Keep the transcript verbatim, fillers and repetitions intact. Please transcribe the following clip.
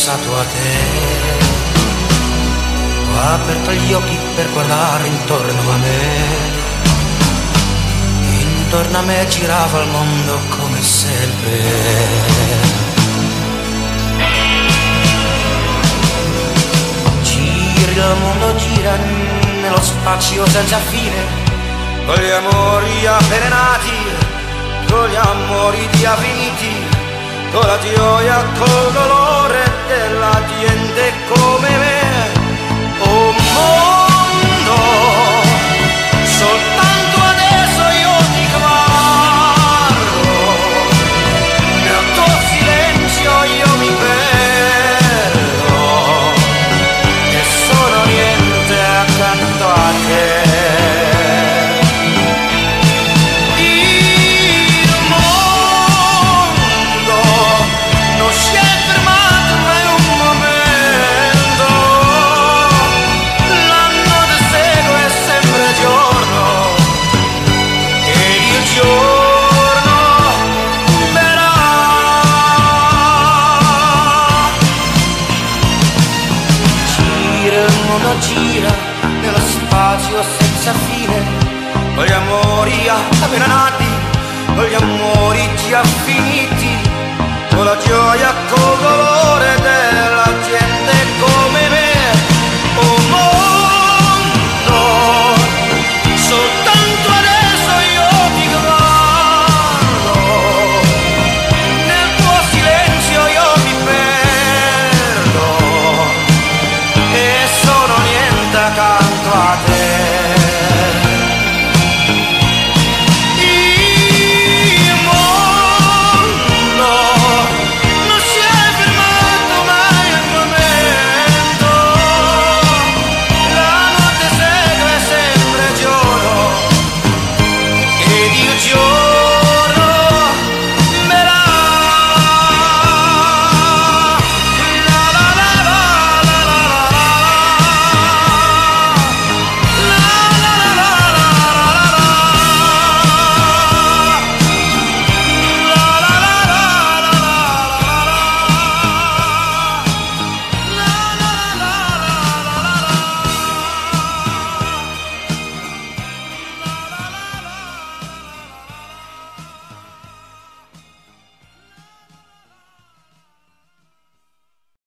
pensato a te, ho aperto gli occhi per guardare intorno a me. Intorno a me girava il mondo come sempre. Gira il mondo, gira nello spazio senza fine, con gli amori appena nati, con gli amori già finiti, con la gioia, col dolore della gente come me. Oh mondo, soltanto adesso io ti guardo, nel tuo silenzio io mi perdo e sono niente accanto a te. Gira nello spazio senza fine, con gli amori appena nati, con gli amori già finiti, con la gioia, col dolore della gente come